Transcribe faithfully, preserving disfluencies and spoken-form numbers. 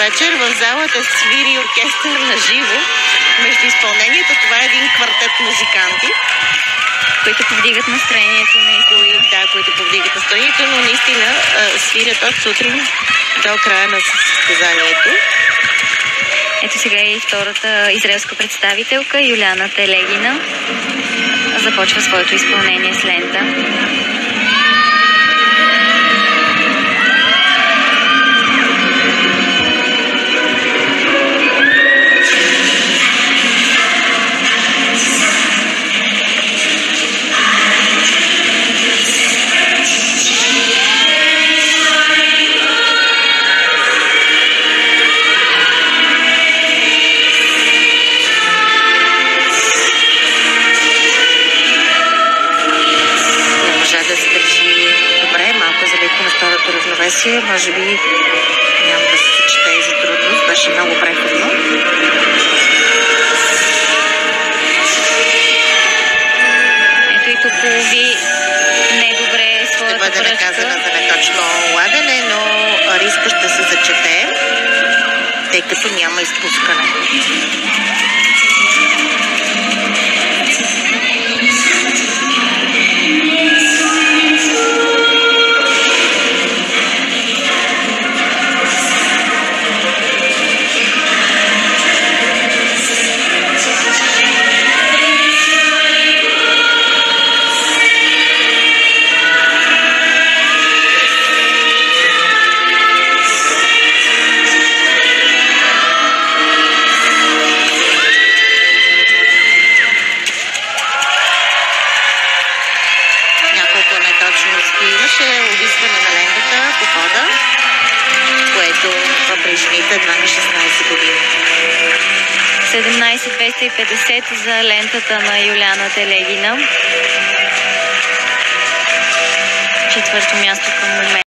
вечер в залата свири оркестър на живо. Между изпълнението това е един квартет музиканти, които повдигат настроението на кои, да, които повдигат настроението, но наистина свирят от сутрин до края на състезанието. Ето сега и втората израелска представителка Юлиана Телегина започва своето изпълнение с лента. Може би няма да се съчете и за трудност. Беше много преходно. Ето и тук лови недобре своята пръчка. Ще бъде наказана за неточно лагане, но риска ще се зачете, тъй като няма изпускане. Имаше увисване на лентата по хода, което при жените едва на шестнайсет години. седемнайсет двеста и петдесет за лентата на Юлиана Телегина. Четвърто място към момента.